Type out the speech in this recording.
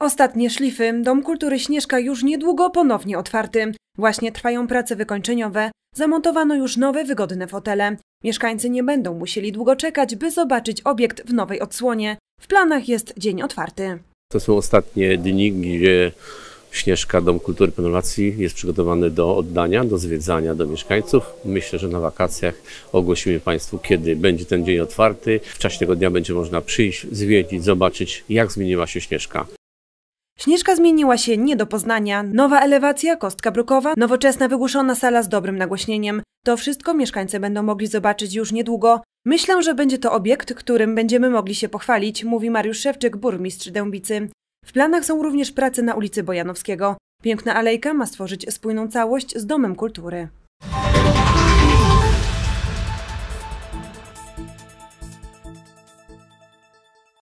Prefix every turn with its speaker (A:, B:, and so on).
A: Ostatnie szlify. Dom Kultury Śnieżka już niedługo ponownie otwarty. Właśnie trwają prace wykończeniowe. Zamontowano już nowe, wygodne fotele. Mieszkańcy nie będą musieli długo czekać, by zobaczyć obiekt w nowej odsłonie. W planach jest dzień otwarty.
B: To są ostatnie dni, gdzie Śnieżka, Dom Kultury Penolacji jest przygotowany do oddania, do zwiedzania do mieszkańców. Myślę, że na wakacjach ogłosimy Państwu, kiedy będzie ten dzień otwarty. W czasie tego dnia będzie można przyjść, zwiedzić, zobaczyć, jak zmieniła się Śnieżka.
A: Śnieżka zmieniła się nie do poznania. Nowa elewacja, kostka brukowa, nowoczesna wygłuszona sala z dobrym nagłośnieniem. To wszystko mieszkańcy będą mogli zobaczyć już niedługo. Myślę, że będzie to obiekt, którym będziemy mogli się pochwalić, mówi Mariusz Szewczyk, burmistrz Dębicy. W planach są również prace na ulicy Bojanowskiego. Piękna alejka ma stworzyć spójną całość z Domem Kultury.